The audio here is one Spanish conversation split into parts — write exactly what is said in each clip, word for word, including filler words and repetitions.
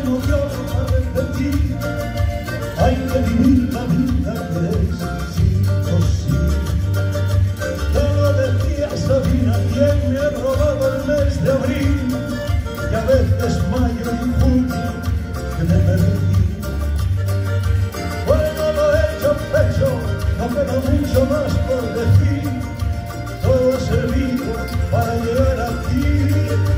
no dio para repetir. Hay que vivir la vida que es sí o sí. Ya lo decía Sabina, quien me ha robado el mes de abril, y a veces mayo y junio que me perdí. Bueno, lo he hecho pecho, no queda mucho más por decir. Todo ha servido para llegar aquí.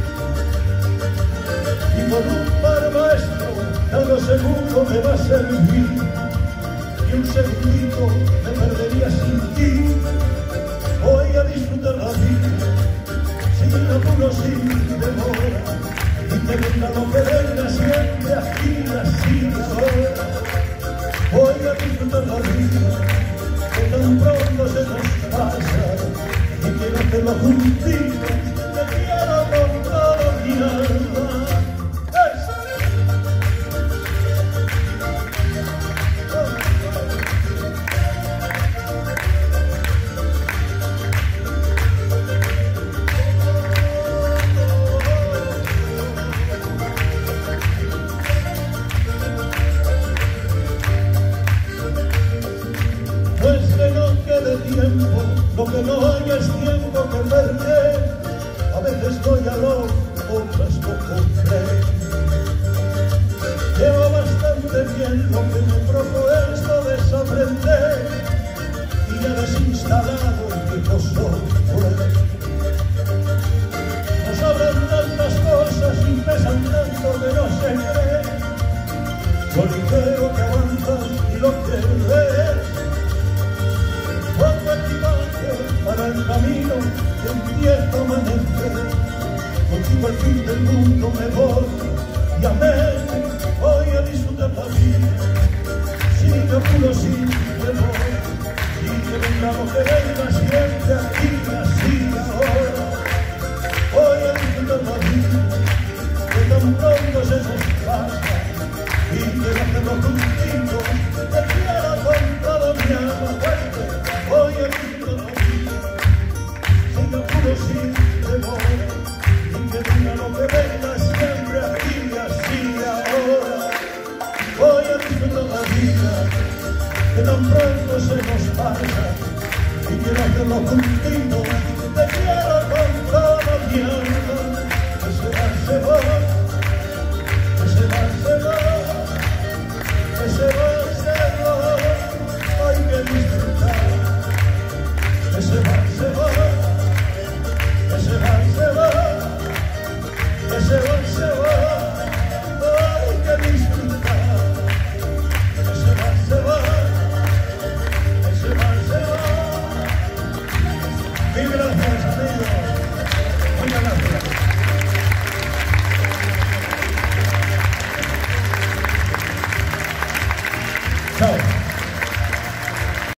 Y por un par maestro, cada segundo me va a servir. Y un segundito me perdería sin ti. Voy a disfrutar la vida, sin apuro, sin demora. Y que venga lo que venga, siempre aquí, así, ahora. Voy a disfrutar la vida, que tan pronto se nos pasa. Y quiero hacerlo contigo, te quiero con toda mi alma. Tiempo, lo que no hay es tiempo que perder. A veces voy a lo, otras no compré. Llevo bastante bien lo que me propuesto desaprender, y ya desinstalado el viejo software. No sobran tantas cosas y pesan tanto que no se cree. Lo ligero que avanza y lo que ves. Cuando equipaje para el camino que empieza a amanecer, contigo al fin del mundo me voy y amén. Voy a disfrutar la vida, sin apuro, sin temor. Y que venga lo que venga, siempre aquí, así, ahora. Voy a disfrutar la vida, que tan pronto se nos pasa. Y quiero hacerlo contigo, te quiero con toda mi alma fuerte. Voy a disfrutar la vida, sin apuro, sin temor. Y que venga lo que venga, siempre aquí, así, ahora. Voy a disfrutar la vida, que tan pronto se nos pasa. Y quiero hacerlo contigo, te quiero con toda mi alma. Que se va, se va, que se va, se va, que se va, se va. Hay que disfrutar. Que se va, se va, que se va, se va, que se va, se va, hay que disfrutar. Que se va, se va, que se va, se va. Mil gracias, amigos. Muchas gracias.